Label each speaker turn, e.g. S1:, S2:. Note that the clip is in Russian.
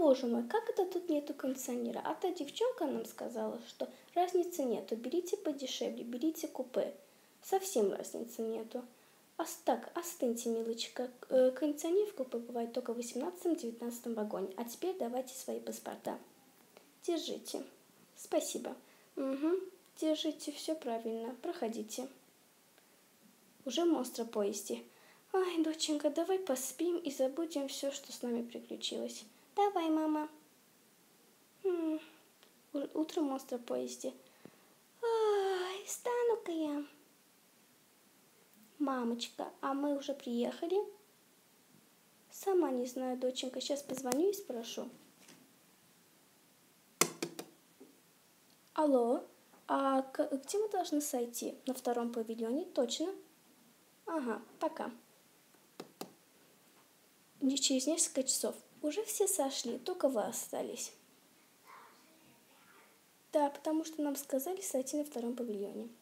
S1: боже мой, как это тут нету кондиционера? А та девчонка нам сказала, что разницы нету. Берите подешевле, берите купе. Совсем разницы нету. Так, остыньте, милочка. Кондиционер в купе бывает только в 18-19 вагоне. А теперь давайте свои паспорта. Держите. Спасибо. Угу. Держите, все правильно. Проходите. Уже в монстропоезде. Ай, доченька, давай поспим и забудем все, что с нами приключилось. Давай, мама. Утром в монстропоезде. Ай, встану-ка я. Мамочка, а мы уже приехали? Сама не знаю, доченька. Сейчас позвоню и спрошу. Алло, а где мы должны сойти? На втором павильоне? Точно? Ага, пока. Через несколько часов. Уже все сошли, только вы остались. Да, потому что нам сказали сойти на втором павильоне.